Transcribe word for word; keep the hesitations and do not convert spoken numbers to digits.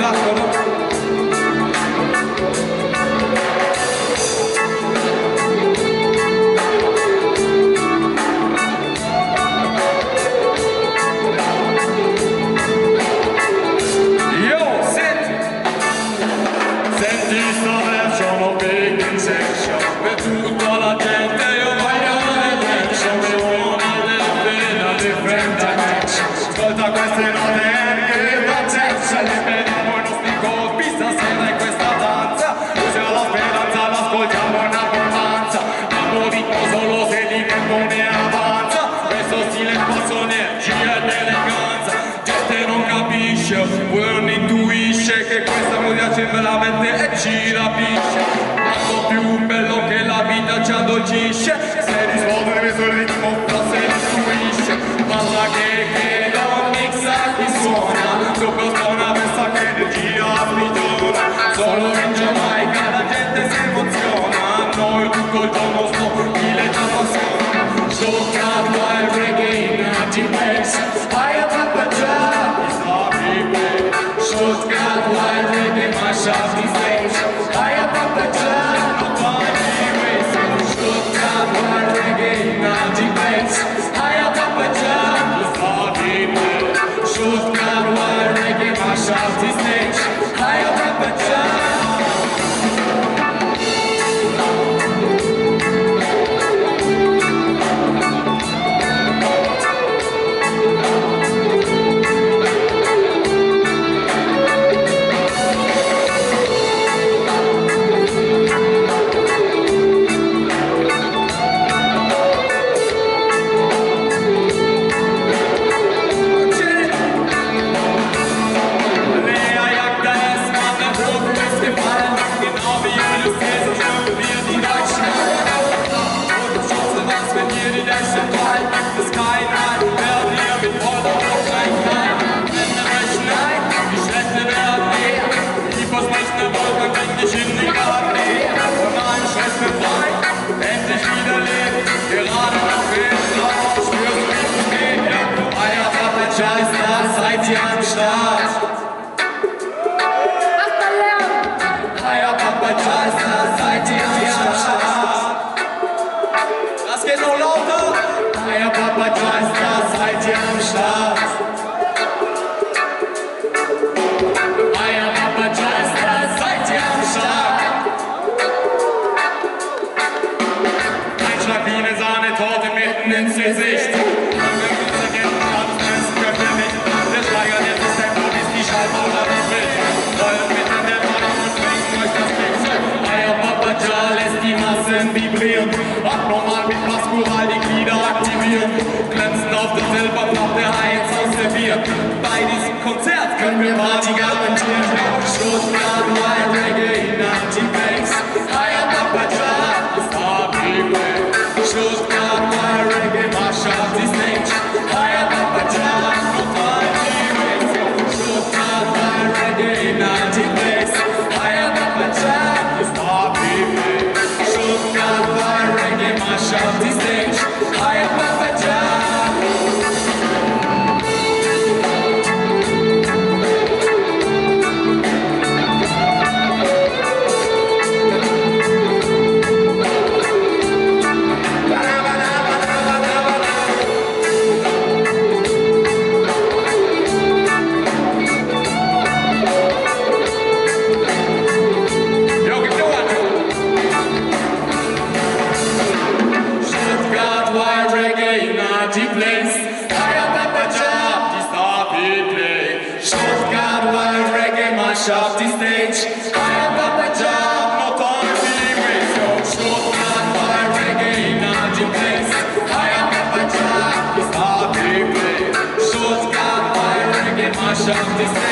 gedacht, oder? Quello intuisce che questa melodia c'è veramente e ci rapisce. Quanto più bello che la vita ci addolcisce, se risponde le misure di compra se istruisce. Balla che che non mixa chi suona, sopra suona questa che energia sprigiona. Solo in Giamaica la gente si emoziona, a noi tutto il giorno stile ci appassiona. Giocando al reggae in anti-bass, I am up a job. Stuttgart, wild reggae, mash up the stage. I am up the jam, nobody waits. Stuttgart, wild reggae, naughty bass. I am up the jam, nobody waits. Stuttgart, wild reggae, mash up the stage. I am up the jam. Seid ihr am Start? Macht mal Lärm! Higher Papa Jasta, seid ihr am Start? Das geht noch lauter! Higher Papa Jasta, seid ihr am Start? Higher Papa Jasta, seid ihr am Start? Ein Schlag wie eine Sahnetorte mitten ins Gesicht. Vibrieren, abnormal mit Maskural die Glieder aktivieren, glänzen auf der Silberplatte Heinz ausserviert. Bei diesem Konzert können wir Party garantieren. Stuttgart, Wild Reggae, Anti-Bass, Higher Papa Jam, Happy Way. Stuttgart, Wild Reggae, mash up the stage. Higher Papa Jam, Anti-Bass. Stuttgart, Wild Reggae, Anti-Bass, Higher Papa Jam, Happy Way. Stuttgart, Wild Reggae, mash up the stage. Higher Papa Jam. Off the stage, I am Papa Jam, not on the radio. Stuttgart, Wild Reggae, naughty place. I am Papa Jam, it's happy play. Stuttgart, Wild Reggae, mash up the stage.